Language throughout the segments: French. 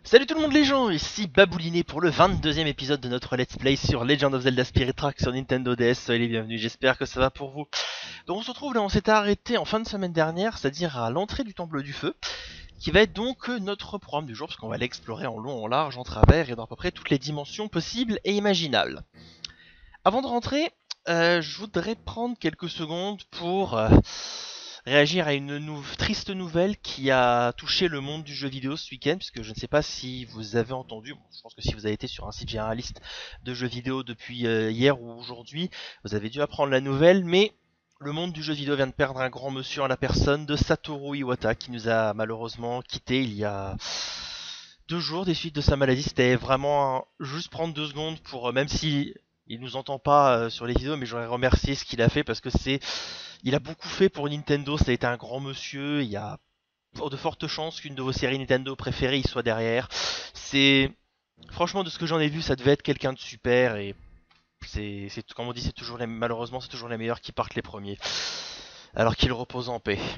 Salut tout le monde les gens, ici Babouliné pour le 22e épisode de notre Let's Play sur Legend of Zelda Spirit Tracks sur Nintendo DS. Soyez les bienvenus, j'espère que ça va pour vous. Donc on se retrouve là, on s'était arrêté en fin de semaine dernière, c'est-à-dire à l'entrée du Temple du Feu, qui va être donc notre programme du jour, parce qu'on va l'explorer en long, en large, en travers et dans à peu près toutes les dimensions possibles et imaginables. Avant de rentrer, je voudrais prendre quelques secondes pour réagir à une triste nouvelle qui a touché le monde du jeu vidéo ce week-end, puisque je ne sais pas si vous avez entendu, bon, je pense que si vous avez été sur un site généraliste de jeux vidéo depuis hier ou aujourd'hui, vous avez dû apprendre la nouvelle, mais le monde du jeu vidéo vient de perdre un grand monsieur en la personne de Satoru Iwata, qui nous a malheureusement quitté il y a 2 jours des suites de sa maladie. C'était vraiment juste prendre 2 secondes pour, même si il nous entend pas sur les vidéos, mais j'aurais remercié ce qu'il a fait parce que il a beaucoup fait pour Nintendo. Ça a été un grand monsieur. Il y a de fortes chances qu'une de vos séries Nintendo préférées y soit derrière. C'est franchement de ce que j'en ai vu, ça devait être quelqu'un de super et comme on dit, malheureusement c'est toujours les meilleurs qui partent les premiers. Alors qu'il repose en paix.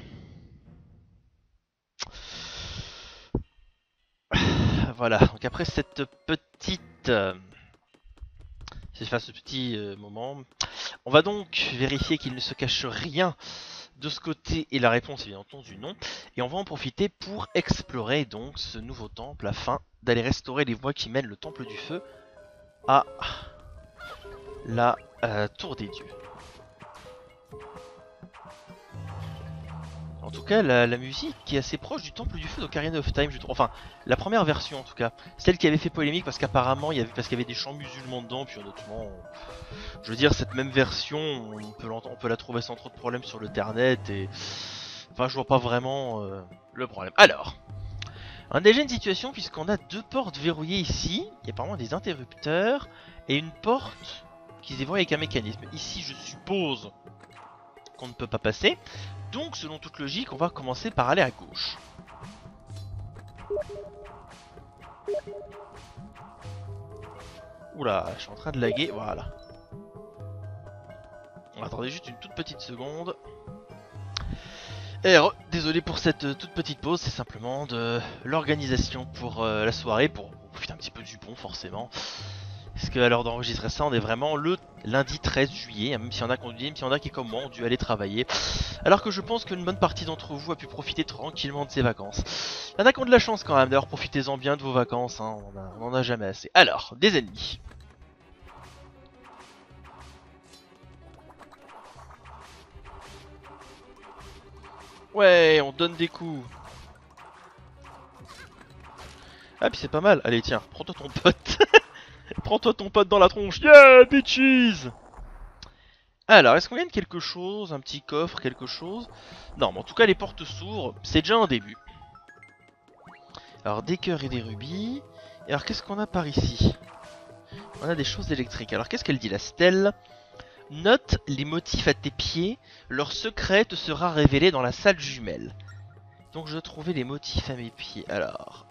Voilà. Donc après cette petite ce petit moment. On va donc vérifier qu'il ne se cache rien de ce côté, et la réponse est bien entendu non. Et on va en profiter pour explorer donc ce nouveau temple afin d'aller restaurer les voies qui mènent le temple du feu à la tour des dieux. En tout cas, la musique qui est assez proche du Temple du Feu d'Ocarina of Time, je trouve. Enfin, la première version en tout cas. Celle qui avait fait polémique parce qu'apparemment, parce qu'il y avait des chants musulmans dedans, puis honnêtement, je veux dire, cette même version, on peut la trouver sans trop de problèmes sur le internet et. Enfin, je vois pas vraiment le problème. Alors, on a déjà une situation puisqu'on a 2 portes verrouillées ici. Il y a apparemment des interrupteurs et une porte qui se déverrouille avec un mécanisme. Ici, je suppose qu'on ne peut pas passer. Donc, selon toute logique, on va commencer par aller à gauche. Oula, je suis en train de laguer, voilà. Attendez juste une toute petite seconde. Et désolé pour cette toute petite pause, c'est simplement de l'organisation pour la soirée, pour profiter un petit peu du pont forcément. Parce qu'à l'heure d'enregistrer ça, on est vraiment le lundi 13 juillet, hein, même s'il y en a qui comme moi ont dû aller travailler. Alors que je pense qu'une bonne partie d'entre vous a pu profiter tranquillement de ses vacances. Il y en a qui ont de la chance quand même, d'ailleurs profitez-en bien de vos vacances, hein, on en a jamais assez. Alors, des ennemis. Ouais, on donne des coups. Ah puis c'est pas mal, allez tiens, prends-toi ton pote. Prends-toi ton pote dans la tronche, yeah bitches. Alors, est-ce qu'on gagne quelque chose? Un petit coffre, quelque chose? Non, mais en tout cas les portes s'ouvrent, c'est déjà un début. Alors des cœurs et des rubis. Et alors qu'est-ce qu'on a par ici? On a des choses électriques. Alors qu'est-ce qu'elle dit la stèle? Note les motifs à tes pieds, leur secret te sera révélé dans la salle jumelle. Donc je dois trouver les motifs à mes pieds. Alors...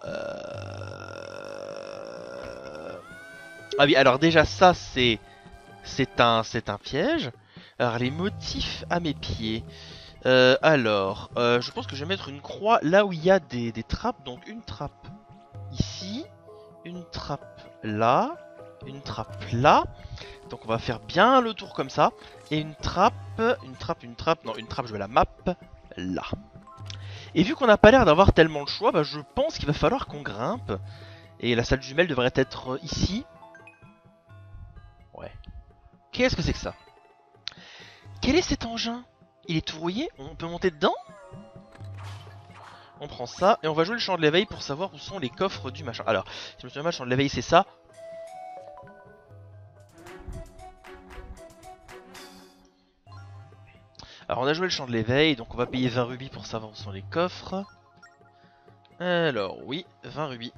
Ah oui, alors déjà ça c'est un piège. Alors les motifs à mes pieds. Je pense que je vais mettre une croix là où il y a des trappes. Donc une trappe ici, une trappe là, une trappe là. Donc on va faire bien le tour comme ça. Et une trappe, non une trappe je vais la map là. Et vu qu'on n'a pas l'air d'avoir tellement le choix, bah, je pense qu'il va falloir qu'on grimpe. Et la salle jumelle devrait être ici. Ouais. Qu'est-ce que c'est que ça? Quel est cet engin? Il est tout rouillé? On peut monter dedans? On prend ça et on va jouer le champ de l'éveil pour savoir où sont les coffres du machin. Alors, si je me souviens mal, le champ de l'éveil c'est ça. Alors on a joué le champ de l'éveil, donc on va payer 20 rubis pour savoir où sont les coffres. Alors oui, 20 rubis.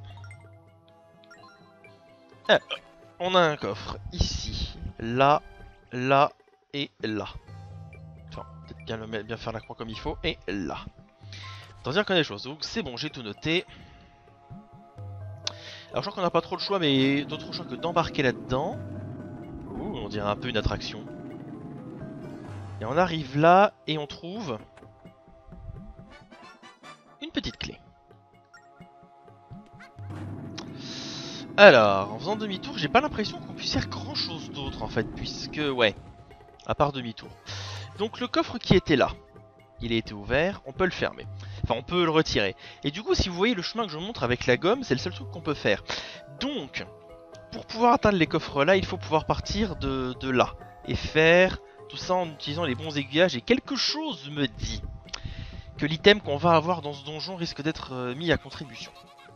Alors, on a un coffre ici, là, là et là. Enfin, peut-être bien faire la croix comme il faut, et là. Tant dire qu'on a des choses, donc c'est bon, j'ai tout noté. Alors je crois qu'on n'a pas trop le choix, mais d'autres choix que d'embarquer là-dedans. Ouh, on dirait un peu une attraction. Et on arrive là, et on trouve... une petite clé. Alors, en faisant demi-tour, j'ai pas l'impression qu'on puisse faire grand chose d'autre en fait, puisque, ouais, à part demi-tour. Donc le coffre qui était là, il a été ouvert, on peut le fermer. Enfin, on peut le retirer. Et du coup, si vous voyez le chemin que je vous montre avec la gomme, c'est le seul truc qu'on peut faire. Donc, pour pouvoir atteindre les coffres là, il faut pouvoir partir de là. Et faire tout ça en utilisant les bons aiguillages. Et quelque chose me dit que l'item qu'on va avoir dans ce donjon risque d'être mis à contribution.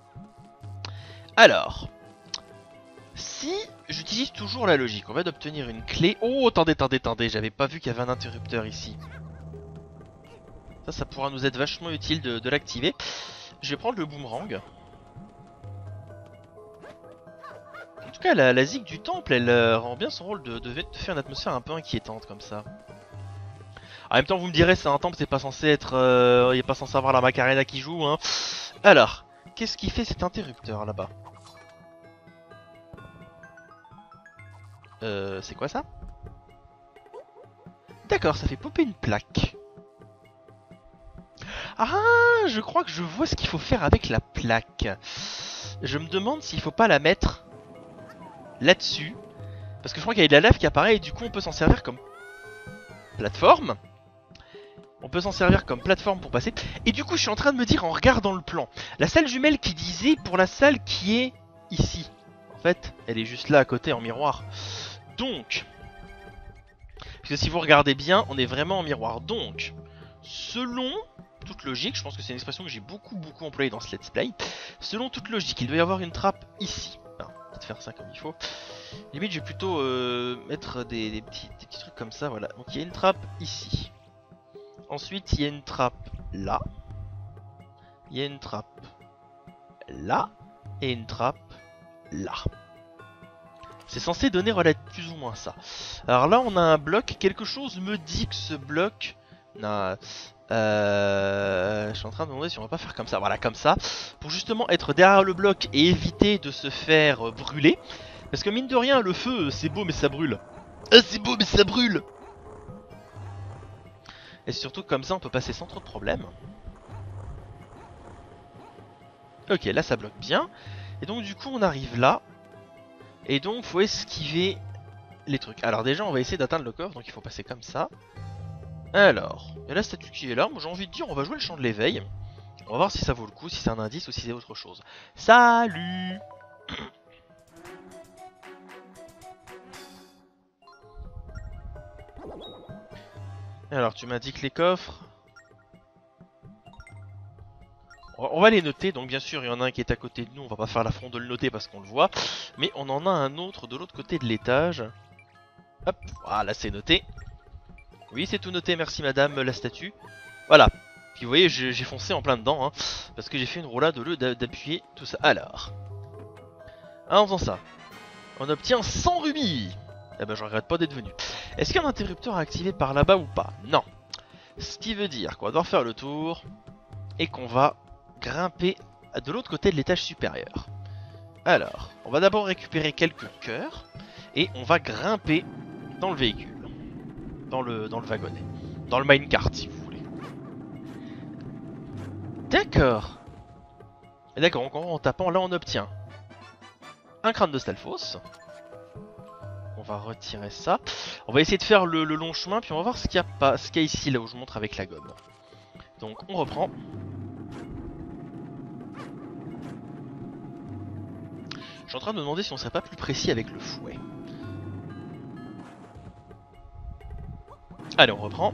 Alors, si j'utilise toujours la logique, on va d'obtenir une clé. Oh, attendez, j'avais pas vu qu'il y avait un interrupteur ici. Ça pourra nous être vachement utile de l'activer. Je vais prendre le boomerang. En tout cas, la zig du temple, elle rend bien son rôle de faire une atmosphère un peu inquiétante comme ça. En même temps, vous me direz, c'est un temple, c'est pas censé être... il est pas censé avoir la Macarena qui joue, hein. Alors, qu'est-ce qui fait cet interrupteur là-bas? C'est quoi ça? D'accord, ça fait popper une plaque. Ah, je crois que je vois ce qu'il faut faire avec la plaque. Je me demande s'il faut pas la mettre là-dessus. Parce que je crois qu'il y a de la lave qui apparaît et du coup on peut s'en servir comme plateforme. On peut s'en servir comme plateforme pour passer. Et du coup je suis en train de me dire en regardant le plan, la salle jumelle qui disait pour la salle qui est ici. En fait, elle est juste là à côté en miroir. Donc, parce que si vous regardez bien, on est vraiment en miroir. Donc, selon toute logique, je pense que c'est une expression que j'ai beaucoup employée dans ce let's play. Selon toute logique, il doit y avoir une trappe ici. Alors, peut-être faire ça comme il faut. Limite, je vais plutôt mettre des petits trucs comme ça, voilà. Donc il y a une trappe ici. Ensuite, il y a une trappe là. Il y a une trappe là. Et une trappe là. C'est censé donner plus ou moins ça. Alors là, on a un bloc. Quelque chose me dit que ce bloc... Non, je suis en train de me demander si on va pas faire comme ça. Voilà, comme ça. Pour justement être derrière le bloc et éviter de se faire brûler. Parce que mine de rien, le feu, c'est beau mais ça brûle. Ah, c'est beau mais ça brûle. Et surtout comme ça, on peut passer sans trop de problèmes. Ok, là ça bloque bien. Et donc du coup, on arrive là. Et donc, faut esquiver les trucs. Alors déjà, on va essayer d'atteindre le coffre, donc il faut passer comme ça. Alors, il y a la statue qui est là. Moi, j'ai envie de dire, on va jouer le chant de l'éveil. On va voir si ça vaut le coup, si c'est un indice ou si c'est autre chose. Salut! Alors, tu m'indiques les coffres. On va les noter, donc bien sûr il y en a un qui est à côté de nous, on va pas faire l'affront de le noter parce qu'on le voit. Mais on en a un autre de l'autre côté de l'étage. Hop, voilà c'est noté. Oui c'est tout noté, merci madame la statue. Voilà, puis vous voyez j'ai foncé en plein dedans, hein, parce que j'ai fait une roulade au lieu d'appuyer tout ça. Alors, en faisant ça, on obtient 100 rubis. Eh ben je regrette pas d'être venu. Est-ce qu'il y a un interrupteur à activer par là-bas ou pas? Non. Ce qui veut dire qu'on va devoir faire le tour et qu'on va grimper de l'autre côté de l'étage supérieur. Alors, on va d'abord récupérer quelques cœurs et on va grimper dans le véhicule, dans le wagonnet, dans le minecart si vous voulez. D'accord. D'accord, en tapant là on obtient un crâne de Stalfos. On va retirer ça. On va essayer de faire le long chemin puis on va voir ce qu'il y a ici là où je montre avec la gomme. Donc on reprend. Je suis en train de me demander si on serait pas plus précis avec le fouet. Allez, on reprend.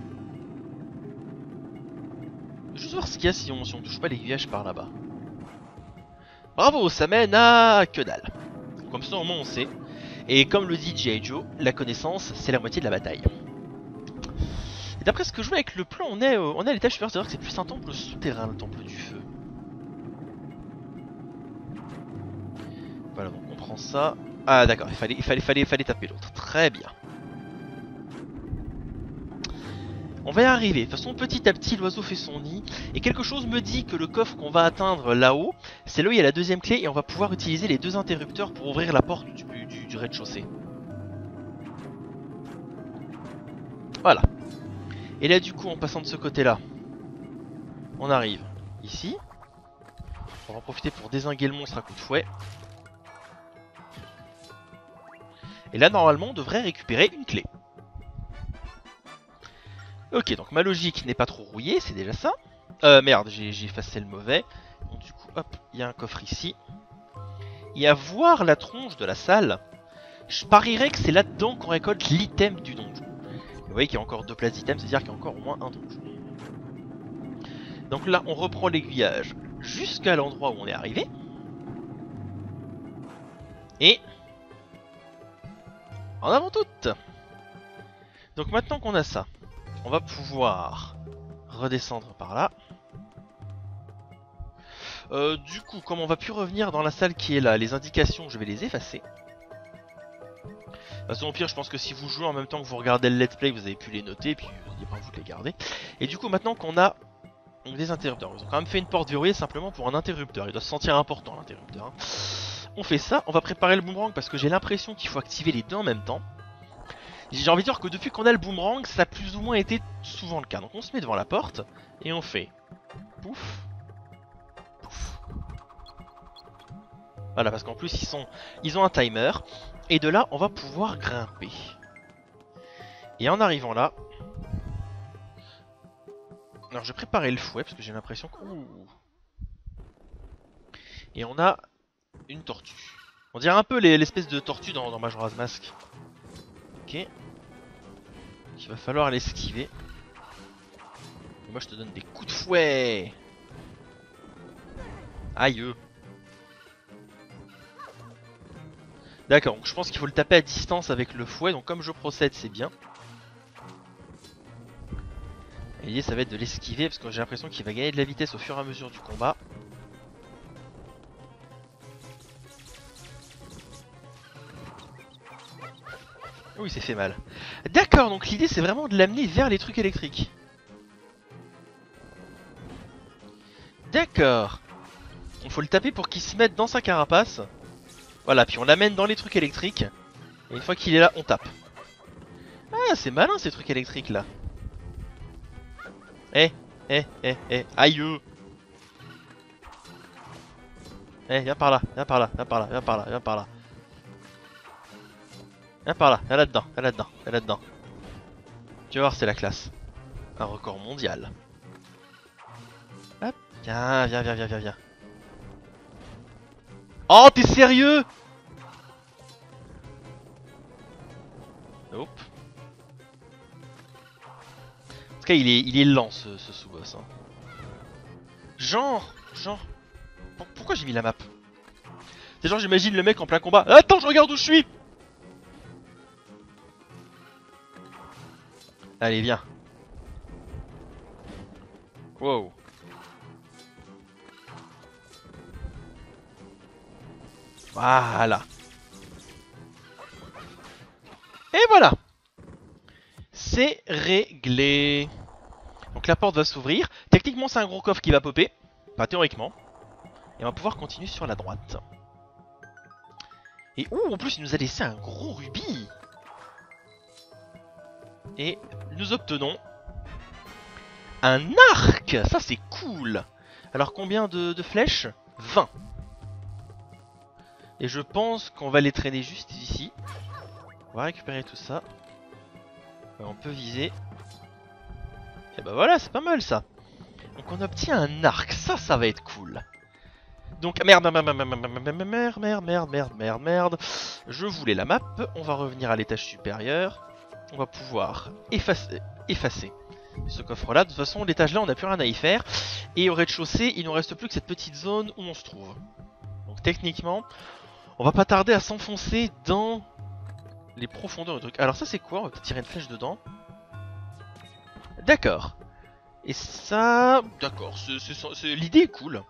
Juste voir ce qu'il y a si on touche pas l'aiguillage par là-bas. Bravo, ça mène à que dalle. Comme ça au moins on sait. Et comme le dit G.I. Joe, la connaissance c'est la moitié de la bataille. Et d'après ce que je vois avec le plan, on est à l'étage supérieur, c'est-à-dire que c'est plus un temple souterrain, le temple du feu. Voilà, donc on prend ça. Ah d'accord, il fallait taper l'autre. Très bien. On va y arriver. De toute façon, petit à petit, l'oiseau fait son nid. Et quelque chose me dit que le coffre qu'on va atteindre là-haut, c'est là où il y a la deuxième clé et on va pouvoir utiliser les deux interrupteurs pour ouvrir la porte du rez-de-chaussée. Voilà. Et là, du coup, en passant de ce côté-là, on arrive ici. On va en profiter pour dézinguer le monstre à coups de fouet. Et là, normalement, on devrait récupérer une clé. Ok, donc ma logique n'est pas trop rouillée, c'est déjà ça. Merde, j'ai effacé le mauvais. Donc du coup, hop, il y a un coffre ici. Et à voir la tronche de la salle, je parierais que c'est là-dedans qu'on récolte l'item du donjon. Vous voyez qu'il y a encore 2 places d'items, c'est-à-dire qu'il y a encore au moins un donjon. Donc là, on reprend l'aiguillage jusqu'à l'endroit où on est arrivé. Et... en avant toute. Donc maintenant qu'on a ça, on va pouvoir redescendre par là. Du coup, comme on va plus revenir dans la salle qui est là, les indications, je vais les effacer. De toute façon, au pire, je pense que si vous jouez en même temps que vous regardez le let's play, vous avez pu les noter, puis libre à vous de les garder. Et du coup, maintenant qu'on a donc, des interrupteurs, ils ont quand même fait une porte verrouillée simplement pour un interrupteur. Il doit se sentir important, l'interrupteur. Hein. On fait ça, on va préparer le boomerang parce que j'ai l'impression qu'il faut activer les deux en même temps. J'ai envie de dire que depuis qu'on a le boomerang, ça a plus ou moins été souvent le cas. Donc on se met devant la porte et on fait pouf, pouf. Voilà, parce qu'en plus ils ont un timer. Et de là, on va pouvoir grimper. Et en arrivant là... alors je vais préparer le fouet parce que j'ai l'impression que... ouh. Et on a une tortue. On dirait un peu l'espèce de tortue dans Majora's Mask. Ok. Il va falloir l'esquiver. Et moi je te donne des coups de fouet. Aïe. D'accord, donc je pense qu'il faut le taper à distance avec le fouet. Donc comme je procède, c'est bien. Et l'idée ça va être de l'esquiver parce que j'ai l'impression qu'il va gagner de la vitesse au fur et à mesure du combat. Oh, il s'est fait mal. D'accord, donc l'idée c'est vraiment de l'amener vers les trucs électriques. D'accord. Il faut le taper pour qu'il se mette dans sa carapace. Voilà, puis on l'amène dans les trucs électriques. Et une fois qu'il est là, on tape. Ah, c'est malin ces trucs électriques là. Eh, aïe. Eh, viens par là, viens par là, viens par là, viens par là, viens par là. Viens par là, viens là-dedans, viens là-dedans, viens là-dedans. Tu vas voir, c'est la classe. Un record mondial. Hop, viens, viens, viens, viens, viens, viens. Oh, t'es sérieux? Hop. En tout cas, il est lent ce sous-boss. Hein. Genre. Pourquoi j'ai mis la map? C'est genre, j'imagine le mec en plein combat. Attends, je regarde où je suis. Allez, viens. Wow. Voilà. Et voilà. C'est réglé. Donc la porte va s'ouvrir. Techniquement, c'est un gros coffre qui va popper. Pas théoriquement. Et on va pouvoir continuer sur la droite. Et oh, en plus, il nous a laissé un gros rubis. Et nous obtenons un arc. Ça, c'est cool. Alors, combien de flèches? 20. Et je pense qu'on va les traîner juste ici. On va récupérer tout ça. On peut viser. Et bah voilà, c'est pas mal ça. Donc on obtient un arc, ça va être cool. Donc merde. Je voulais la map, on va revenir à l'étage supérieur. On va pouvoir effacer ce coffre là. De toute façon, l'étage là, on n'a plus rien à y faire. Et au rez-de-chaussée, il nous reste plus que cette petite zone où on se trouve. Donc techniquement, on va pas tarder à s'enfoncer dans les profondeurs du truc. Alors ça c'est quoi? On va peut-être tirer une flèche dedans. D'accord. Et ça... d'accord, l'idée est cool.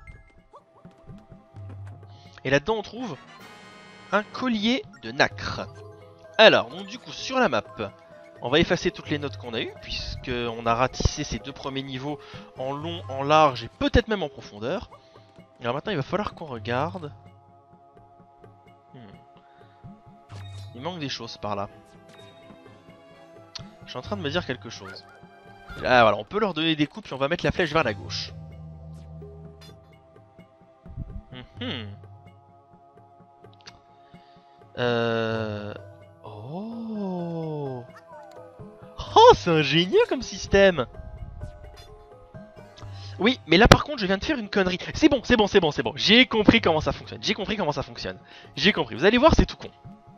Et là-dedans on trouve un collier de nacre. Alors, donc du coup sur la map, on va effacer toutes les notes qu'on a eues, puisqu'on a ratissé ces 2 premiers niveaux en long, en large et peut-être même en profondeur. Alors maintenant il va falloir qu'on regarde. Il manque des choses par là. Je suis en train de me dire quelque chose. Ah voilà, on peut leur donner des coups puis on va mettre la flèche vers la gauche. c'est ingénieux comme système. Oui, mais là par contre je viens de faire une connerie. C'est bon, c'est bon, c'est bon, c'est bon. J'ai compris comment ça fonctionne. J'ai compris comment ça fonctionne. J'ai compris. Vous allez voir, c'est tout con.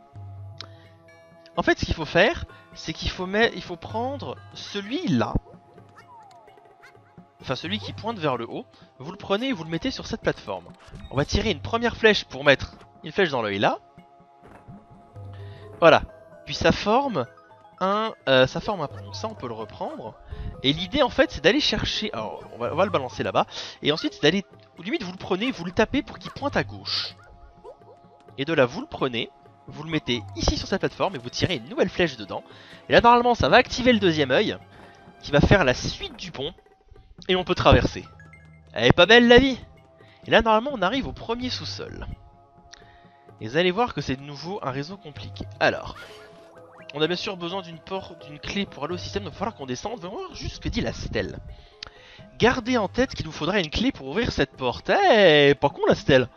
En fait, ce qu'il faut faire, c'est qu'il faut prendre celui-là. Enfin, celui qui pointe vers le haut. Vous le prenez et vous le mettez sur cette plateforme. On va tirer une première flèche pour mettre une flèche dans l'œil là. Voilà. Puis ça forme un pont. Ça, on peut le reprendre. Et l'idée, en fait, c'est d'aller chercher... Alors, on va le balancer là-bas. Et ensuite, c'est d'aller... Ou limite, vous le prenez, vous le tapez pour qu'il pointe à gauche. Et de là, vous le prenez, vous le mettez ici sur cette plateforme et vous tirez une nouvelle flèche dedans. Et là, normalement, ça va activer le deuxième œil, qui va faire la suite du pont. Et on peut traverser. Elle est pas belle, la vie? Et là, normalement, on arrive au premier sous-sol. Et vous allez voir que c'est de nouveau un réseau compliqué. Alors... On a bien sûr besoin d'une clé pour aller au système, donc il va falloir qu'on descende. On va voir juste ce que dit la stèle. Gardez en tête qu'il vous faudra une clé pour ouvrir cette porte. Eh, pas con la stèle.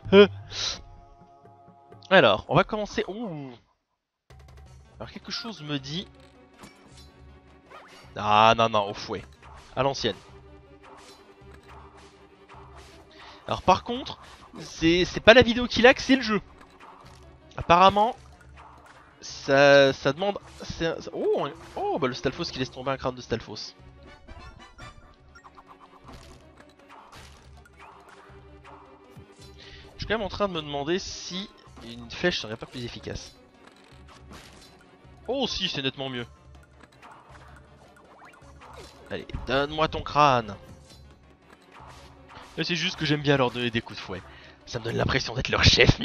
Alors, on va commencer... Ouh. Alors quelque chose me dit... Ah non, non, au fouet. À l'ancienne. Alors par contre, c'est pas la vidéo qui lag, c'est le jeu. Apparemment... Ça demande... Oh, bah le Stalfos qui laisse tomber un crâne de Stalfos. Je suis quand même en train de me demander si une flèche serait pas plus efficace. Oh si, c'est nettement mieux. Allez, donne-moi ton crâne. C'est juste que j'aime bien leur donner des coups de fouet. Ça me donne l'impression d'être leur chef.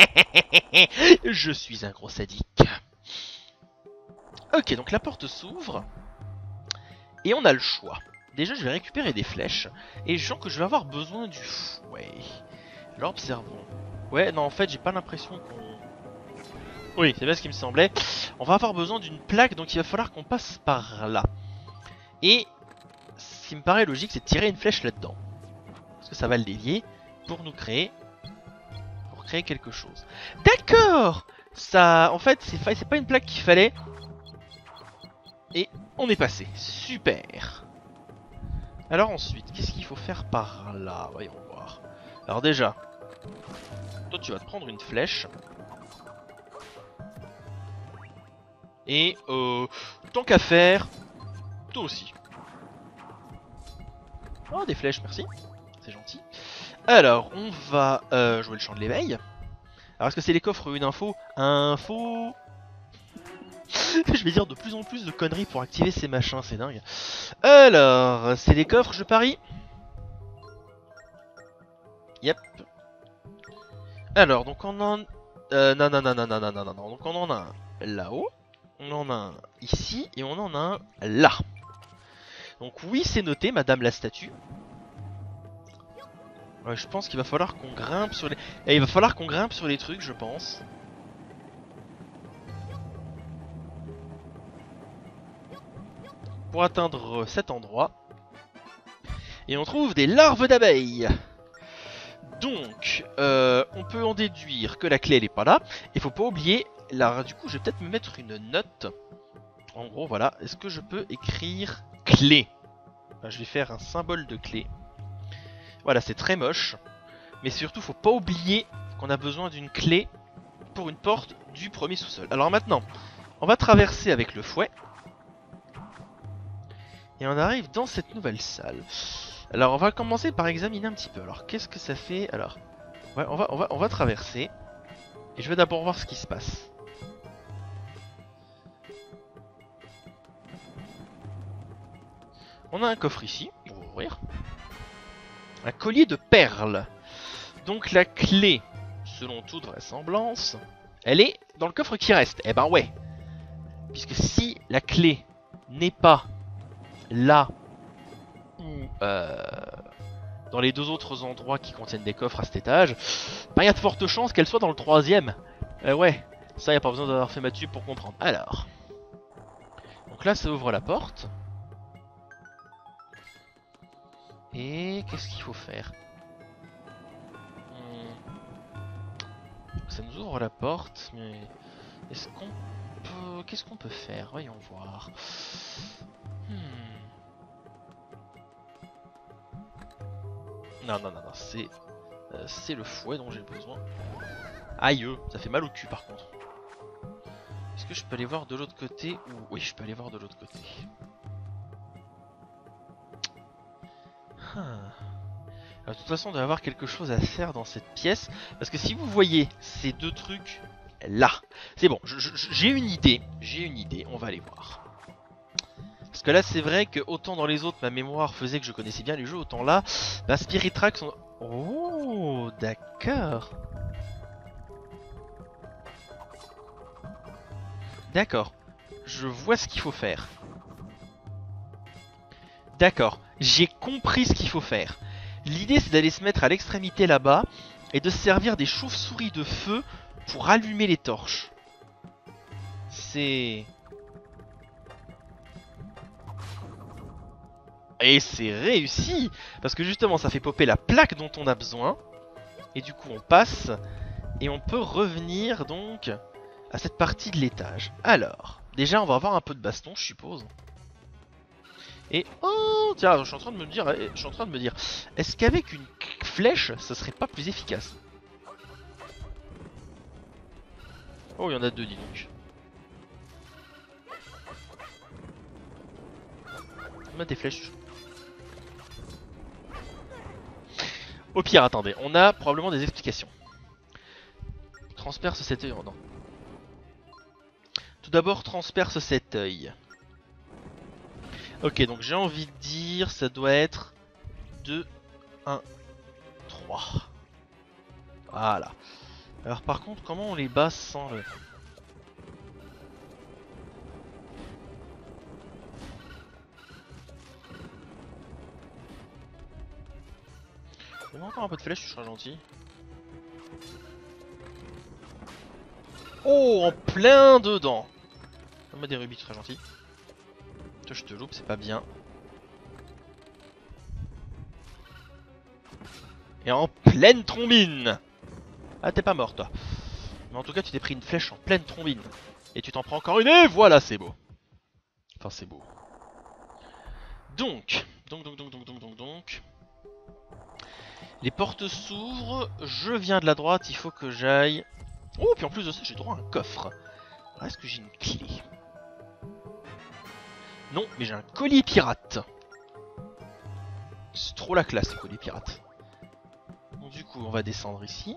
Je suis un gros sadique. Ok, donc la porte s'ouvre. Et on a le choix. Déjà, je vais récupérer des flèches. Et je sens que je vais avoir besoin du fouet. Alors, observons. Ouais, non, en fait, j'ai pas l'impression qu'on... Oui, c'est bien ce qui me semblait. On va avoir besoin d'une plaque, donc il va falloir qu'on passe par là. Et ce qui me paraît logique, c'est de tirer une flèche là-dedans. Parce que ça va le dévier pour nous créer... Pour créer quelque chose. D'accord! Ça... En fait, c'est pas une plaque qu'il fallait. Et on est passé. Super! Alors ensuite, qu'est-ce qu'il faut faire par là? Voyons voir. Alors déjà, toi tu vas te prendre une flèche. Et tant qu'à faire, toi aussi. Oh, des flèches, merci. C'est gentil. Alors, on va jouer le chant de l'éveil. Alors, est-ce que c'est les coffres ou une info? Info. Je vais dire de plus en plus de conneries pour activer ces machins, c'est dingue. Alors, c'est les coffres, je parie. Yep. Alors, donc on en... non, non, non, non, non, non, non, non. Donc on en a un là-haut. On en a un ici. Et on en a un là. Donc oui, c'est noté, madame la statue. Ouais, je pense qu'il va falloir qu'on grimpe sur les... Et il va falloir qu'on grimpe sur les trucs, je pense. Pour atteindre cet endroit. Et on trouve des larves d'abeilles. Donc, on peut en déduire que la clé elle est pas là. Il faut pas oublier, là, du coup je vais peut-être me mettre une note. En gros, voilà, est-ce que je peux écrire clé? Enfin, je vais faire un symbole de clé. Voilà, c'est très moche. Mais surtout, faut pas oublier qu'on a besoin d'une clé pour une porte du premier sous-sol. Alors maintenant, on va traverser avec le fouet. Et on arrive dans cette nouvelle salle. Alors on va commencer par examiner un petit peu. Alors qu'est-ce que ça fait? Alors ouais, on va traverser. Et je vais d'abord voir ce qui se passe. On a un coffre ici, on va ouvrir. Un collier de perles. Donc la clé, selon toute vraisemblance, elle est dans le coffre qui reste. Eh ben ouais. Puisque si la clé n'est pas là ou dans les deux autres endroits qui contiennent des coffres à cet étage, bah, y a de fortes chances qu'elle soit dans le troisième. Ouais, ça y a pas besoin d'avoir fait Mathieu pour comprendre. Alors, donc là ça ouvre la porte. Et qu'est-ce qu'il faut faire? Ça nous ouvre la porte, mais Est-ce qu'on peut... Qu'est-ce qu'on peut faire? Voyons voir. Non, non, non, non, c'est le fouet dont j'ai besoin. Aïe, ça fait mal au cul par contre. Est-ce que je peux aller voir de l'autre côté ou... Oui, je peux aller voir de l'autre côté. Alors, de toute façon, il doit y avoir quelque chose à faire dans cette pièce. Parce que si vous voyez ces deux trucs là, c'est bon, j'ai une idée. J'ai une idée, on va aller voir. Parce que là, c'est vrai que autant dans les autres, ma mémoire faisait que je connaissais bien les jeux, autant là, bah, Spirit Tracks sont... Oh, d'accord. D'accord. Je vois ce qu'il faut faire. D'accord. J'ai compris ce qu'il faut faire. L'idée, c'est d'aller se mettre à l'extrémité là-bas et de se servir des chauves-souris de feu pour allumer les torches. C'est... Et c'est réussi! Parce que justement, ça fait popper la plaque dont on a besoin. Et du coup, on passe et on peut revenir donc à cette partie de l'étage. Alors, déjà, on va avoir un peu de baston, je suppose. Et oh, tiens, je suis en train de me dire, est-ce qu'avec une flèche, ça serait pas plus efficace? Oh, il y en a deux, dis donc. On a des flèches. Au pire, attendez, on a probablement des explications. Transperce cet œil. Oh non. Tout d'abord, transperce cet œil. Ok, donc j'ai envie de dire, ça doit être 2, 1, 3. Voilà. Alors par contre, comment on les bat sans le... Donne-moi encore un peu de flèche, tu seras gentil. Oh, en plein dedans. Donne-moi des rubis, tu seras gentil. Toi, je te loupe, c'est pas bien. Et en pleine trombine. Ah, t'es pas mort, toi. Mais en tout cas, tu t'es pris une flèche en pleine trombine. Et tu t'en prends encore une, et voilà, c'est beau. Enfin, c'est beau. Donc. Les portes s'ouvrent, je viens de la droite, il faut que j'aille... Oh, puis en plus de ça, j'ai droit à un coffre. Alors, est-ce que j'ai une clé? Non, mais j'ai un colis pirate. C'est trop la classe, le colis pirate. Donc du coup, on va descendre ici.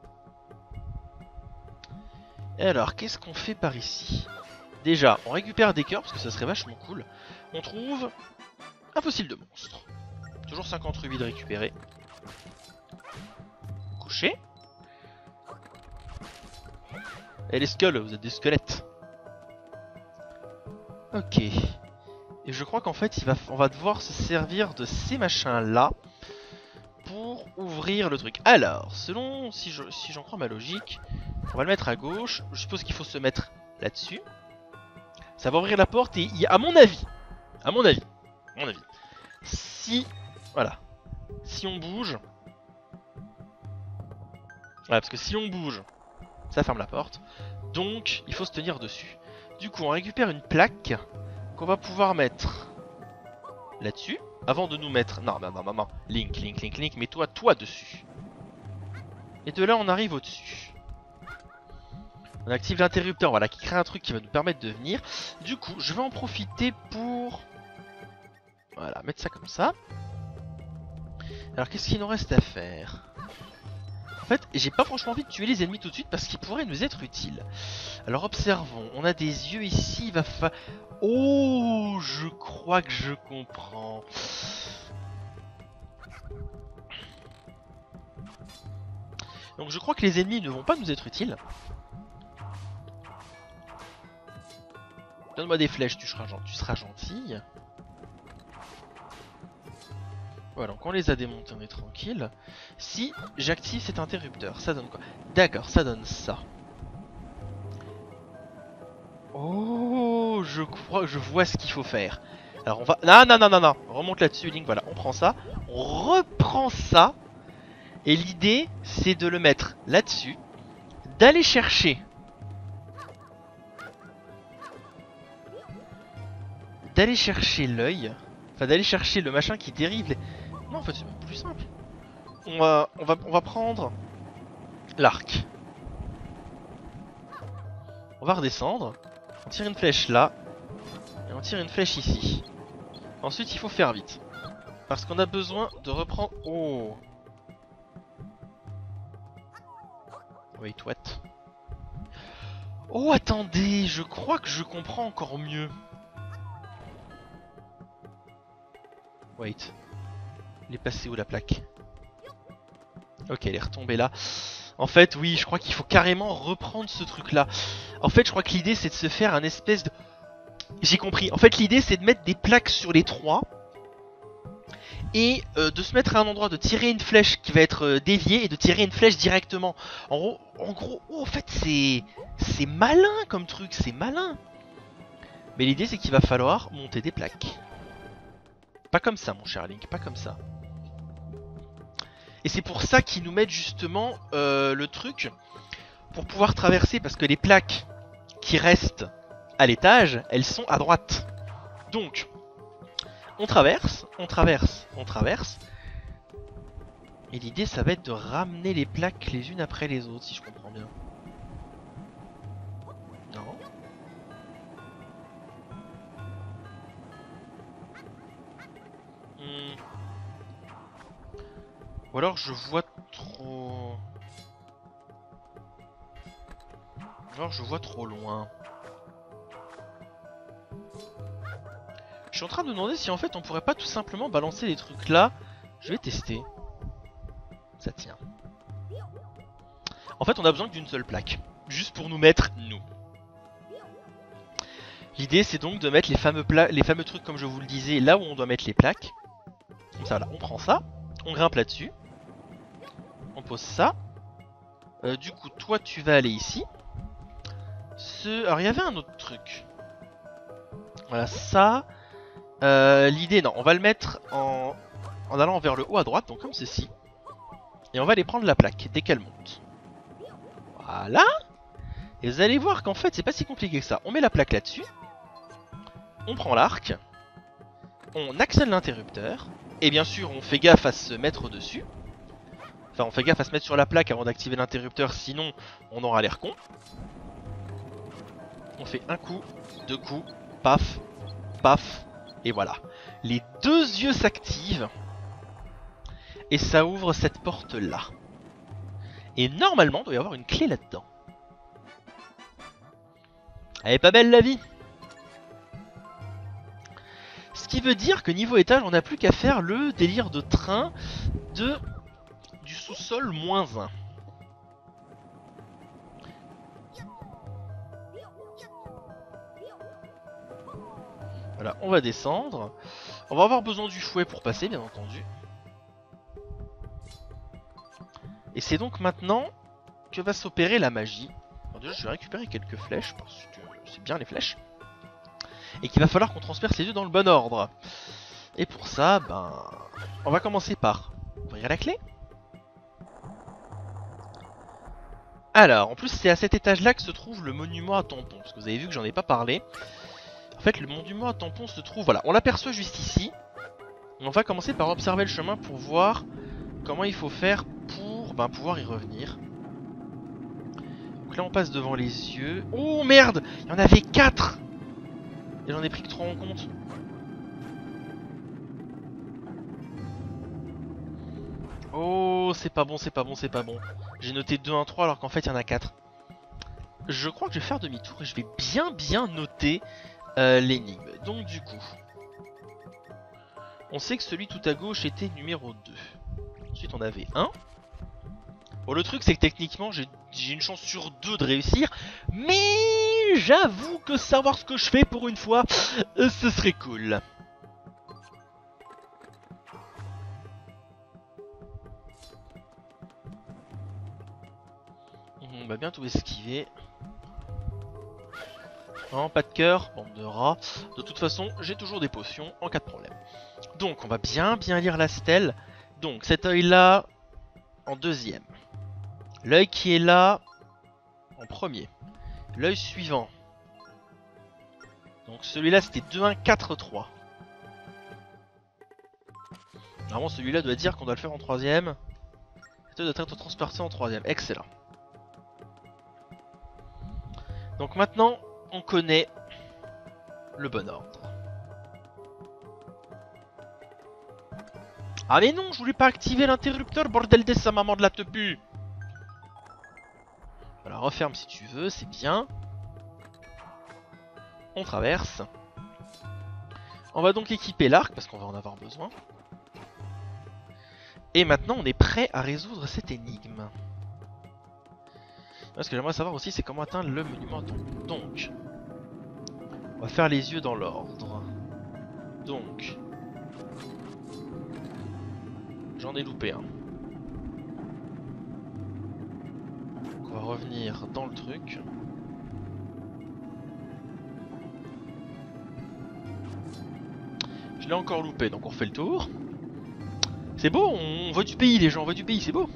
Et alors, qu'est-ce qu'on fait par ici? Déjà, on récupère des cœurs, parce que ça serait vachement cool. On trouve un fossile de monstre. Toujours 50 rubis de récupérer. Couché. Et les skulls, vous êtes des squelettes. Ok. Et je crois qu'en fait, on va devoir se servir de ces machins-là pour ouvrir le truc. Alors, selon, si j'en crois ma logique, on va le mettre à gauche. Je suppose qu'il faut se mettre là-dessus. Ça va ouvrir la porte et à mon avis, si, voilà, si on bouge, voilà, parce que si on bouge, ça ferme la porte. Donc, il faut se tenir dessus. Du coup, on récupère une plaque qu'on va pouvoir mettre là-dessus. Avant de nous mettre... Non, Link, mets-toi dessus. Et de là, on arrive au-dessus. On active l'interrupteur, voilà, qui crée un truc qui va nous permettre de venir. Du coup, je vais en profiter pour... Voilà, mettre ça comme ça. Alors, qu'est-ce qu'il nous reste à faire? En fait, j'ai pas franchement envie de tuer les ennemis tout de suite parce qu'ils pourraient nous être utiles. Alors, observons. On a des yeux ici, il va falloir... Oh, je crois que je comprends. Donc je crois que les ennemis ne vont pas nous être utiles. Donne-moi des flèches, tu seras gentil. Voilà, donc on les a démontés, on est tranquille. Si j'active cet interrupteur, ça donne quoi? D'accord, ça donne ça. Oh, je crois, je vois ce qu'il faut faire. Alors on va... Non, remonte là-dessus, Link, voilà, on prend ça. On reprend ça. Et l'idée, c'est de le mettre là-dessus. D'aller chercher d'aller chercher l'œil. Enfin, d'aller chercher le machin qui dérive les... Non, en fait, c'est même plus simple. On va prendre l'arc. On va redescendre. On tire une flèche là. Et on tire une flèche ici. Ensuite, il faut faire vite. Parce qu'on a besoin de reprendre... Oh. Wait, what? Oh, attendez, je crois que je comprends encore mieux. Wait. Elle est passée où la plaque? Ok, elle est retombée là. En fait, oui, je crois qu'il faut carrément reprendre ce truc-là. En fait, je crois que l'idée, c'est de se faire un espèce de... J'ai compris. En fait, l'idée, c'est de mettre des plaques sur les trois. Et de se mettre à un endroit, de tirer une flèche qui va être déviée et de tirer une flèche directement. En gros, oh, en fait, c'est malin comme truc, c'est malin. Mais l'idée, c'est qu'il va falloir monter des plaques. Pas comme ça, mon cher Link, pas comme ça. Et c'est pour ça qu'ils nous mettent justement le truc pour pouvoir traverser, parce que les plaques qui restent à l'étage, elles sont à droite. Donc, on traverse, on traverse, on traverse. Et l'idée, ça va être de ramener les plaques les unes après les autres, si je comprends bien. Non. Ou alors je vois trop... Alors je vois trop loin. Je suis en train de me demander si en fait on pourrait pas tout simplement balancer les trucs là. Je vais tester. Ça tient. En fait on a besoin d'une seule plaque. Juste pour nous mettre nous. L'idée c'est donc de mettre les fameux trucs comme je vous le disais là où on doit mettre les plaques. Comme ça là, on prend ça. On grimpe là-dessus. On pose ça. Du coup toi tu vas aller ici. Alors il y avait un autre truc. Voilà ça. L'idée, non, on va le mettre en allant vers le haut à droite, donc comme ceci. Et on va aller prendre la plaque dès qu'elle monte. Voilà. Et vous allez voir qu'en fait, c'est pas si compliqué que ça. On met la plaque là-dessus. On prend l'arc. On actionne l'interrupteur. Et bien sûr, on fait gaffe à se mettre dessus. Enfin, on fait gaffe à se mettre sur la plaque avant d'activer l'interrupteur, sinon on aura l'air con. On fait un coup, deux coups, paf, paf. Et voilà, les deux yeux s'activent et ça ouvre cette porte là. Et normalement, il doit y avoir une clé là-dedans. Elle est pas belle la vie. Ce qui veut dire que niveau étage, on n'a plus qu'à faire le délire de train du sous-sol -1. Voilà, on va descendre. On va avoir besoin du fouet pour passer, bien entendu. Et c'est donc maintenant que va s'opérer la magie. Alors déjà, je vais récupérer quelques flèches, parce que c'est bien les flèches. Et qu'il va falloir qu'on transperce les yeux dans le bon ordre. Et pour ça, ben... on va commencer par ouvrir la clé. Alors, en plus, c'est à cet étage-là que se trouve le monument à tampons. Parce que vous avez vu que j'en ai pas parlé. En fait, le monument à tampons se trouve... Voilà, on l'aperçoit juste ici. On va commencer par observer le chemin pour voir comment il faut faire pour pouvoir y revenir. Donc là, on passe devant les yeux. Oh merde! Il y en avait 4! Et j'en ai pris que 3 en compte. Oh, c'est pas bon, c'est pas bon, c'est pas bon. J'ai noté 2, 1, 3 alors qu'en fait, il y en a 4. Je crois que je vais faire demi-tour et je vais bien noter l'énigme. Donc du coup, on sait que celui tout à gauche était numéro 2. Ensuite, on avait 1. Bon, le truc, c'est que techniquement, j'ai une chance sur 2 de réussir. Mais j'avoue que savoir ce que je fais pour une fois, ce serait cool. On va bien tout esquiver. Non, pas de cœur, bande de rats. De toute façon, j'ai toujours des potions en cas de problème. Donc, on va bien lire la stèle. Donc, cet œil-là, en deuxième. L'œil qui est là, en premier. L'œil suivant. Donc celui-là c'était 2-1, 4-3. Normalement celui-là doit dire qu'on doit le faire en troisième. Méthode de traite transpercée en troisième. Excellent. Donc maintenant on connaît le bon ordre. Ah mais non, je voulais pas activer l'interrupteur, bordel de sa maman de la tepu. Voilà, referme si tu veux, c'est bien. On traverse. On va donc équiper l'arc, parce qu'on va en avoir besoin. Et maintenant, on est prêt à résoudre cette énigme. Ce que j'aimerais savoir aussi, c'est comment atteindre le monument. Donc, on va faire les yeux dans l'ordre. Donc, j'en ai loupé un. Donc on va revenir dans le truc. Je l'ai encore loupé, donc on refait le tour. C'est beau, on voit du pays les gens, on voit du pays, c'est beau.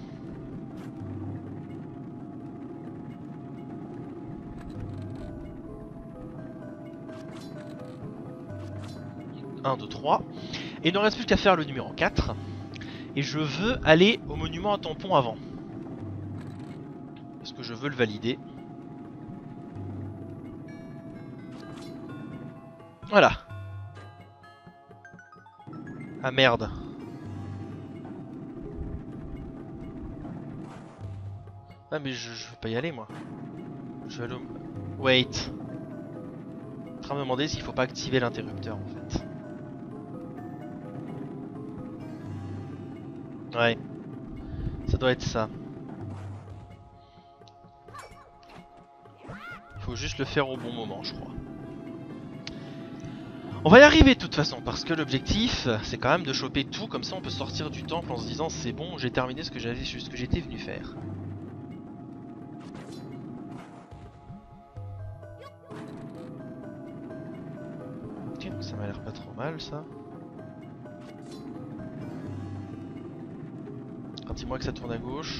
Un, 2, 3. Et il ne reste plus qu'à faire le numéro 4. Et je veux aller au monument à tampon avant. Parce que je veux le valider. Voilà. Ah merde. Ah mais je veux pas y aller moi. Je vais aller au... Wait. Je suis en train de me demander s'il faut pas activer l'interrupteur en fait. Ouais. Ça doit être ça. Il faut juste le faire au bon moment je crois. On va y arriver de toute façon parce que l'objectif c'est quand même de choper tout, comme ça on peut sortir du temple en se disant c'est bon, j'ai terminé ce que j'étais venu faire. Ok, donc ça m'a l'air pas trop mal ça. Dis-moi que ça tourne à gauche.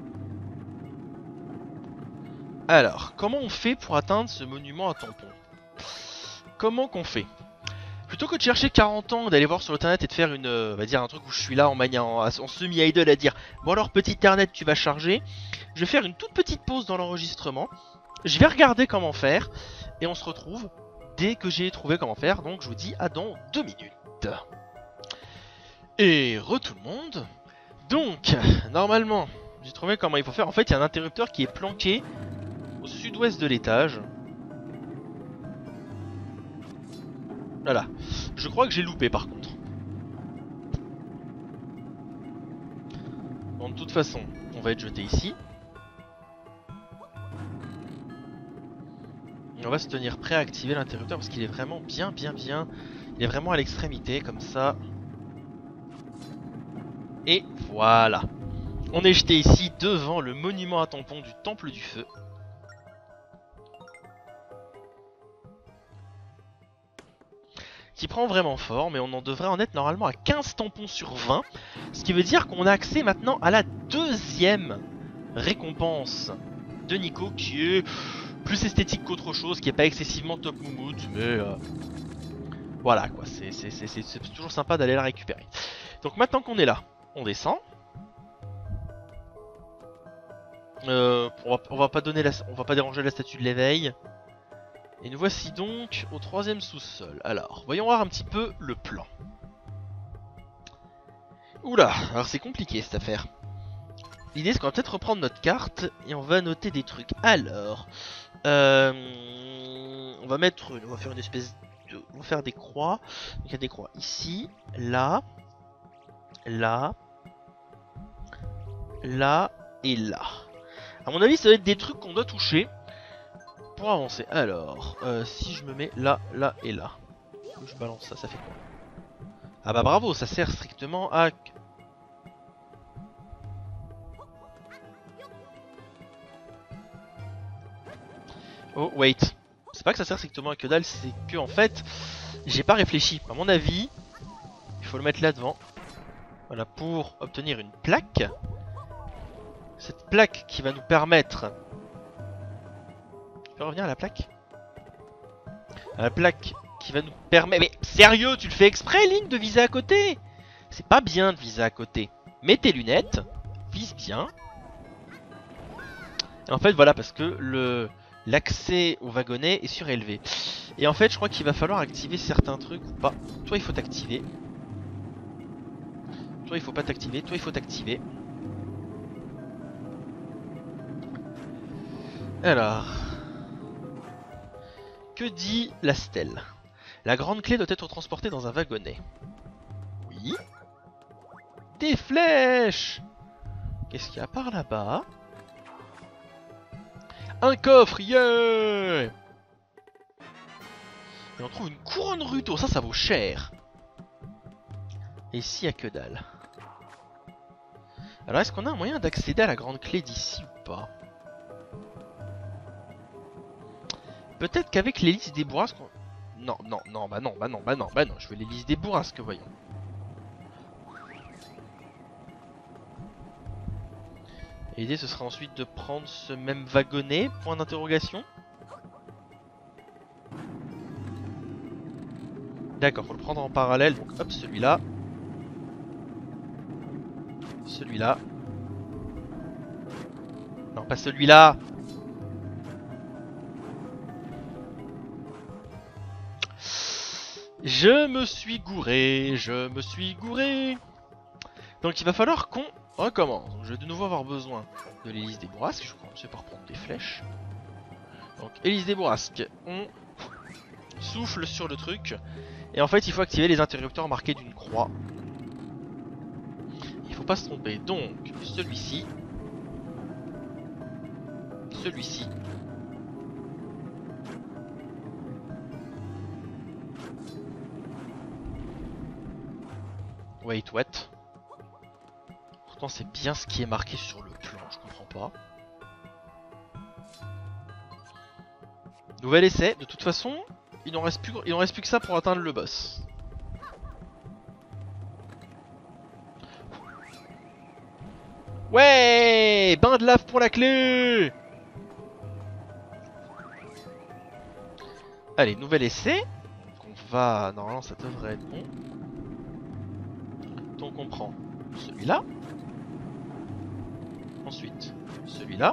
Alors, comment on fait pour atteindre ce monument à tampon? Comment qu'on fait? Plutôt que de chercher 40 ans, d'aller voir sur internet et de faire une, on va dire un truc où je suis là en semi-idle à dire bon alors petit internet tu vas charger, je vais faire une toute petite pause dans l'enregistrement, je vais regarder comment faire et on se retrouve dès que j'ai trouvé comment faire, donc je vous dis à dans 2 minutes. Et tout le monde. Donc, normalement, j'ai trouvé comment il faut faire. En fait, il y a un interrupteur qui est planqué au sud-ouest de l'étage. Voilà. Je crois que j'ai loupé par contre. Bon, de toute façon, on va être jeté ici. Et on va se tenir prêt à activer l'interrupteur parce qu'il est vraiment bien. Il est vraiment à l'extrémité, comme ça. Et voilà. On est jeté ici devant le monument à tampon du Temple du Feu. Qui prend vraiment fort, mais on en devrait en être normalement à 15 tampons sur 20. Ce qui veut dire qu'on a accès maintenant à la deuxième récompense de Nico, qui est plus esthétique qu'autre chose, qui n'est pas excessivement top moumout, mais voilà quoi, c'est toujours sympa d'aller la récupérer. Donc maintenant qu'on est là, on descend. On va pas déranger la statue de l'éveil. Et nous voici donc au 3ème sous-sol. Alors, voyons voir un petit peu le plan. Oula, alors c'est compliqué cette affaire. L'idée c'est qu'on va peut-être reprendre notre carte et on va noter des trucs. Alors, on va faire une espèce de... On va faire des croix. Donc il y a des croix ici, là, là, là et là. À mon avis ça va être des trucs qu'on doit toucher pour avancer. Alors, si je me mets là, là et là, je balance ça, ça fait quoi? Ah bah bravo, ça sert strictement à... Oh wait, c'est pas que ça sert strictement à que dalle, c'est que en fait, j'ai pas réfléchi. À mon avis, il faut le mettre là devant. Voilà, pour obtenir une plaque. Cette plaque qui va nous permettre... Je peux revenir à la plaque? La plaque qui va nous permettre... Mais sérieux, tu le fais exprès, Link, de viser à côté? C'est pas bien de viser à côté. Mets tes lunettes, vise bien. Et en fait, voilà, parce que l'accès au wagonnet est surélevé. Et en fait, je crois qu'il va falloir activer certains trucs ou pas. Toi, il faut t'activer. Toi, il faut pas t'activer. Toi, il faut t'activer. Alors... Que dit la stèle? La grande clé doit être transportée dans un wagonnet. Oui. Des flèches! Qu'est-ce qu'il y a par là-bas? Un coffre, yeah! Et on trouve une couronne ruto, ça vaut cher. Et ici, il n'y a que dalle. Alors, est-ce qu'on a un moyen d'accéder à la grande clé d'ici ou pas? Peut-être qu'avec l'hélice des bourrasques... Non, bah non, je veux l'hélice des bourrasques, voyons. Et l'idée, ce sera ensuite de prendre ce même wagonnet, point d'interrogation. D'accord, faut le prendre en parallèle, donc hop, celui-là. Celui-là. Non, pas celui-là. Je me suis gouré. Donc il va falloir qu'on recommence. Donc, je vais de nouveau avoir besoin de l'hélice des bourrasques. Je vais commencer par prendre des flèches. Donc hélice des bourrasques. On souffle sur le truc. Et en fait il faut activer les interrupteurs marqués d'une croix. Il faut pas se tromper. Donc celui-ci. Celui-ci. Wait, what? Pourtant c'est bien ce qui est marqué sur le plan, je comprends pas. Nouvel essai, de toute façon, il n'en reste plus que ça pour atteindre le boss. Ouais, bain de lave pour la clé. Allez, nouvel essai. Donc on va... Normalement ça devrait être bon. Donc on prend celui-là. Ensuite, celui-là.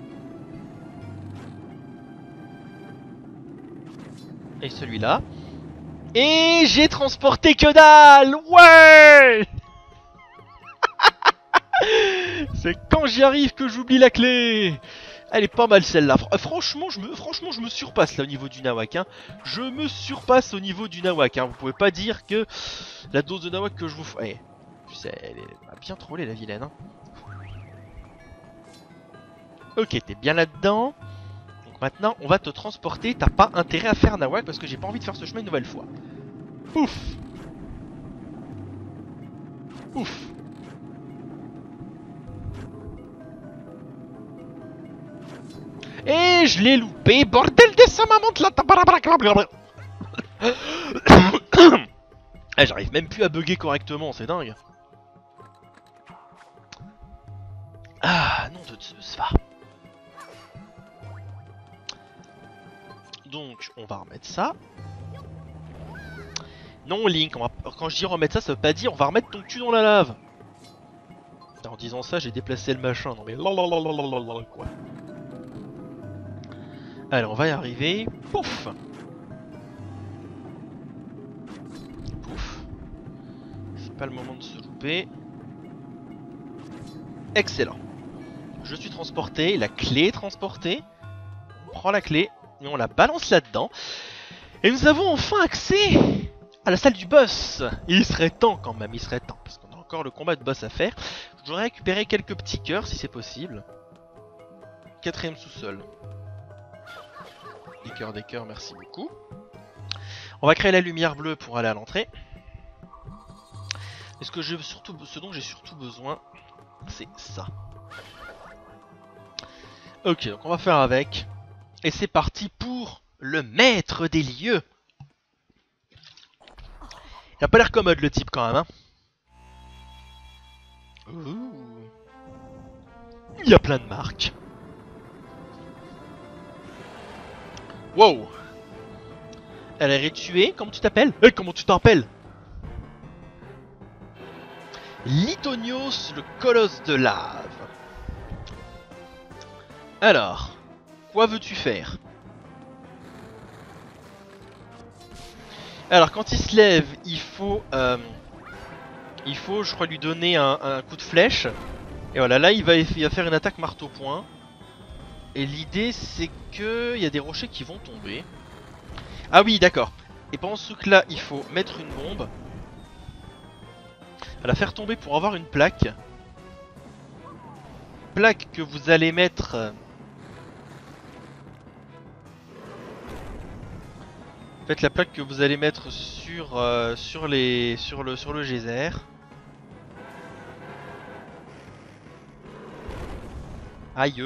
Et celui-là. Et j'ai transporté que dalle. Ouais. C'est quand j'y arrive que j'oublie la clé. Elle est pas mal celle-là. Franchement, je me surpasse là au niveau du nawak. Hein. Je me surpasse au niveau du nawak. Hein. Vous pouvez pas dire que la dose de nawak que je vous fais... Elle m'a bien trollé la vilaine. Hein. Ok, t'es bien là-dedans. Donc maintenant, on va te transporter. T'as pas intérêt à faire nawak parce que j'ai pas envie de faire ce chemin une nouvelle fois. Ouf. Ouf. Et je l'ai loupé, bordel de sa maman de la j'arrive même plus à bugger correctement, c'est dingue. Ah, non de Zeus, va. Donc, on va remettre ça. Non, Link, quand je dis remettre ça, ça veut pas dire on va remettre ton cul dans la lave. En disant ça, j'ai déplacé le machin. Non mais quoi. Allez, on va y arriver. Pouf. Pouf. C'est pas le moment de se louper. Excellent. Je suis transporté, la clé est transportée. On prend la clé et on la balance là-dedans. Et nous avons enfin accès à la salle du boss. Il serait temps quand même, il serait temps. Parce qu'on a encore le combat de boss à faire. Je voudrais récupérer quelques petits cœurs si c'est possible. 4ème sous-sol. Des cœurs, merci beaucoup. On va créer la lumière bleue pour aller à l'entrée. Et ce dont j'ai surtout besoin, c'est ça. Ok, donc on va faire avec. Et c'est parti pour le maître des lieux. Il a pas l'air commode le type quand même, hein. Ouh. Il y a plein de marques. Wow. Elle est tuée. Comment tu t'appelles? Eh, comment tu t'appelles? Litonios, le colosse de lave. Alors, quoi veux-tu faire? Alors, quand il se lève, il faut, je crois, lui donner un coup de flèche. Et voilà, là, il va faire une attaque marteau-point. Et l'idée, c'est que il y a des rochers qui vont tomber. Ah oui, d'accord. Et pendant ce truc-là, il faut mettre une bombe. À la faire tomber pour avoir une plaque. Plaque que vous allez mettre... En fait, la plaque que vous allez mettre sur le geyser. Aïe.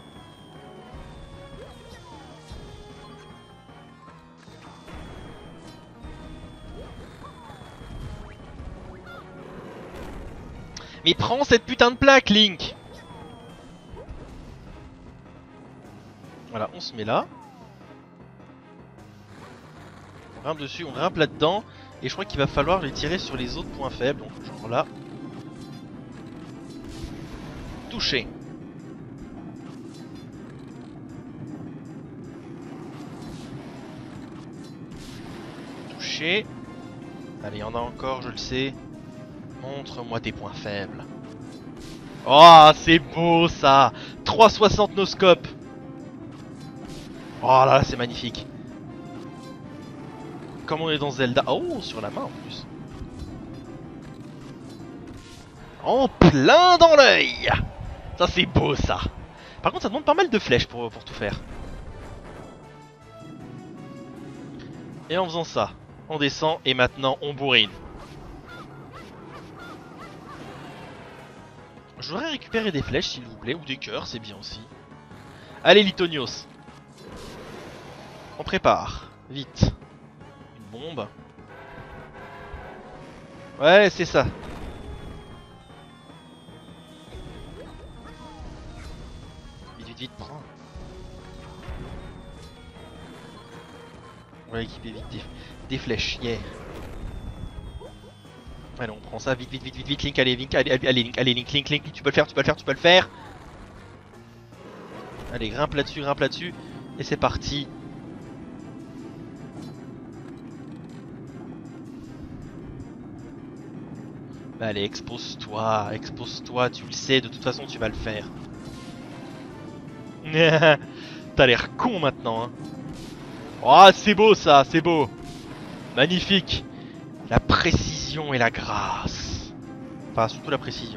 Mais prends cette putain de plaque, Link. Voilà, on se met là. On grimpe dessus, on grimpe là-dedans. Et je crois qu'il va falloir les tirer sur les autres points faibles. Donc, genre là. Touché. Touché. Allez, il y en a encore, je le sais. Montre-moi tes points faibles. Oh, c'est beau ça. 360 no scope. Oh là là, c'est magnifique. Comme on est dans Zelda. Oh, sur la main en plus. En plein dans l'œil. Ça c'est beau ça. Par contre ça demande pas mal de flèches pour tout faire. Et en faisant ça, on descend et maintenant on bourrine. Je voudrais récupérer des flèches s'il vous plaît, ou des cœurs, c'est bien aussi. Allez Litonios. On prépare, vite. Une bombe. Ouais, c'est ça. Vite, vite, vite, prends. On va équiper vite des flèches, yeah. Allez, on prend ça, vite, vite, vite, vite, vite, Link, allez, Link, allez, Link, allez, Link, Link, Link, tu peux le faire, tu peux le faire, tu peux le faire. Allez, grimpe là-dessus, et c'est parti. Bah allez, expose-toi, tu le sais, de toute façon tu vas le faire. T'as l'air con maintenant, hein. Oh, c'est beau ça, c'est beau. Magnifique. La précision et la grâce. Enfin, surtout la précision.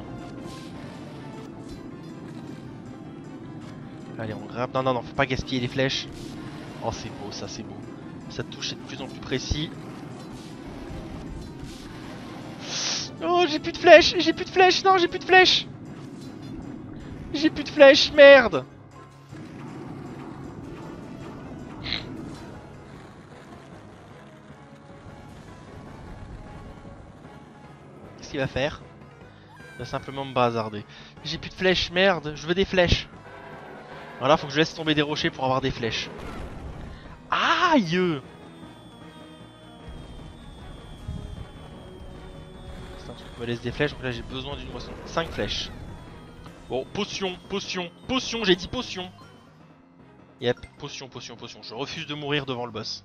Allez, on grimpe. Non, non, non, faut pas gaspiller les flèches. Oh, c'est beau ça, c'est beau. Ça touche, c'est de plus en plus précis. Oh, j'ai plus de flèches, non, j'ai plus de flèches. J'ai plus de flèches, merde. Qu'est-ce qu'il va faire? Il va simplement me bazarder. J'ai plus de flèches, merde, je veux des flèches. Voilà, faut que je laisse tomber des rochers pour avoir des flèches. Aïe! C'est un truc qui me laisse des flèches, donc là j'ai besoin d'une moisson. 5 flèches. Bon, potion, j'ai dit potion. Yep, potion. Je refuse de mourir devant le boss.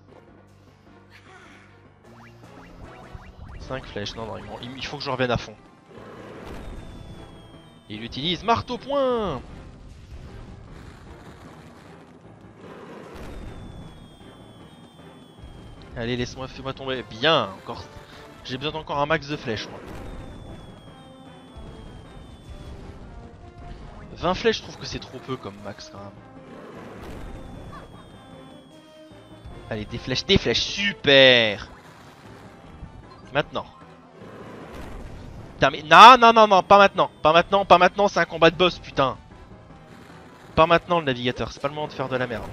5 flèches, non, il faut que je revienne à fond. Il utilise marteau-point. Allez, laisse-moi, fais-moi tomber. Bien, encore. J'ai besoin d'encore un max de flèches, moi. 20 flèches, je trouve que c'est trop peu comme max, quand même. Allez, des flèches, super. Maintenant. Putain, mais non, pas maintenant, c'est un combat de boss, putain. Pas maintenant, le navigateur, c'est pas le moment de faire de la merde.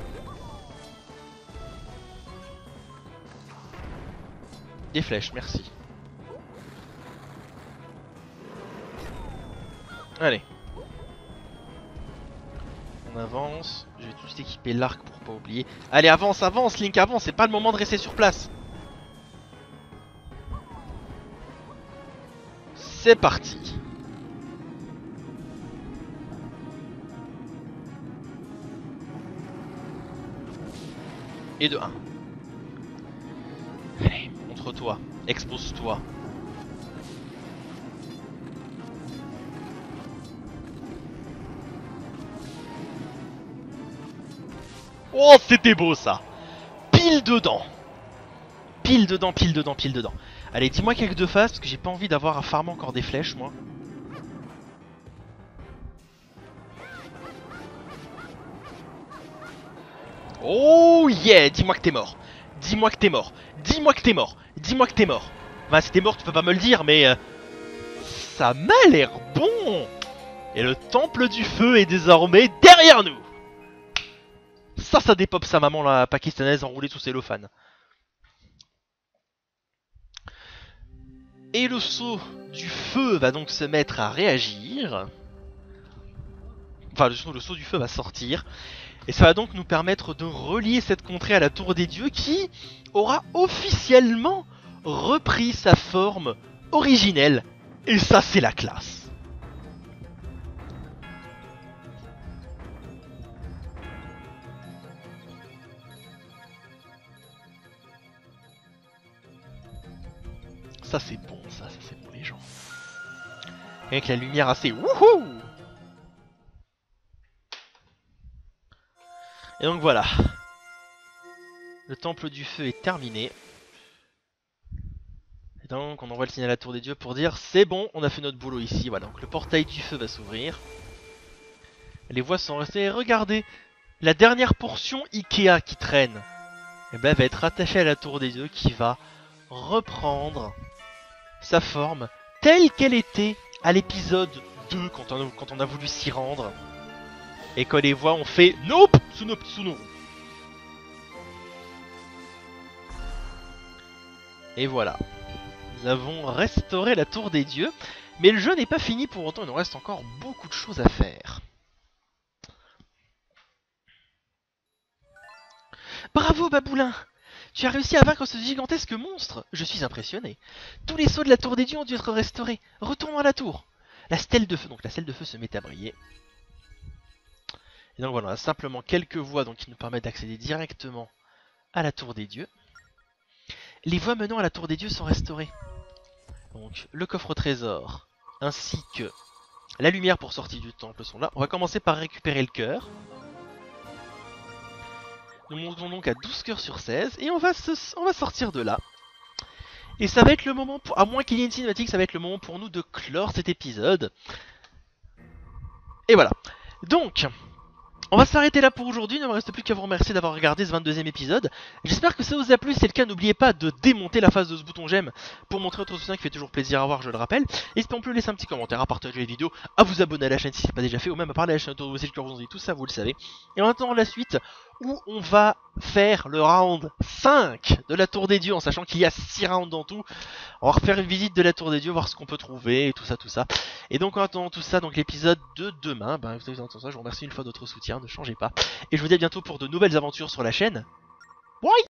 Des flèches, merci. Allez. On avance. Je vais tout de suite équiper l'arc pour pas oublier. Allez, avance, avance, Link, avance, c'est pas le moment de rester sur place. C'est parti. Et de 1. Allez, montre-toi, expose-toi. Oh, c'était beau ça. Pile dedans. Pile dedans, pile dedans, pile dedans. Allez, dis-moi quelques deux faces, parce que j'ai pas envie d'avoir à farmer encore des flèches, moi. Oh yeah, dis-moi que t'es mort. Dis-moi que t'es mort. Dis-moi que t'es mort. Dis-moi que t'es mort. Bah, si t'es mort, tu peux pas me le dire, mais... ça m'a l'air bon. Et le temple du feu est désormais derrière nous. Ça dépop sa maman, la pakistanaise enroulée sous cellophane. Et le saut du feu va donc se mettre à réagir. Enfin, le saut du feu va sortir. Et ça va donc nous permettre de relier cette contrée à la Tour des Dieux qui aura officiellement repris sa forme originelle. Et ça, c'est la classe. Ça, c'est bon, ça c'est bon, les gens. Avec la lumière assez wouhou. Et donc voilà. Le temple du feu est terminé. Et donc on envoie le signal à la Tour des Dieux pour dire c'est bon, on a fait notre boulot ici. Voilà, donc le portail du feu va s'ouvrir. Les voies sont restées. Regardez, la dernière portion Ikea qui traîne, eh ben, va être attachée à la Tour des Dieux qui va reprendre sa forme telle qu'elle était à l'épisode 2 quand on a voulu s'y rendre. Et quand les voix ont fait Nope, Tsuno. Et voilà. Nous avons restauré la Tour des Dieux. Mais le jeu n'est pas fini pour autant, il nous reste encore beaucoup de choses à faire. Bravo Baboulin! Tu as réussi à vaincre ce gigantesque monstre. Je suis impressionné. Tous les sceaux de la Tour des Dieux ont dû être restaurés. Retournons à la tour. La stèle de feu, donc la stèle de feu se met à briller. Et donc voilà, on a simplement quelques voies donc, qui nous permettent d'accéder directement à la Tour des Dieux. Les voies menant à la Tour des Dieux sont restaurées. Donc le coffre au trésor, ainsi que la lumière pour sortir du temple sont là. On va commencer par récupérer le cœur. Nous montons donc à 12 cœurs sur 16 et on va sortir de là. Et ça va être le moment, à moins qu'il y ait une cinématique, ça va être le moment pour nous de clore cet épisode. Et voilà. Donc, on va s'arrêter là pour aujourd'hui, il ne me reste plus qu'à vous remercier d'avoir regardé ce 22e épisode. J'espère que ça vous a plu, si c'est le cas, n'oubliez pas de démonter la face de ce bouton j'aime pour montrer votre soutien qui fait toujours plaisir à voir, je le rappelle. N'hésitez pas non plus à laisser un petit commentaire, à partager les vidéos, à vous abonner à la chaîne si ce n'est pas déjà fait, ou même à parler à la chaîne autour de vous si le cœur vous en dit, tout ça vous le savez. Et en attendant la suite, où on va faire le round 5 de la Tour des Dieux, en sachant qu'il y a 6 rounds dans tout. On va refaire une visite de la Tour des Dieux, voir ce qu'on peut trouver, et tout ça. Et donc en attendant tout ça, donc l'épisode de demain, je vous remercie une fois de votre soutien, ne changez pas. Et je vous dis à bientôt pour de nouvelles aventures sur la chaîne. Bye!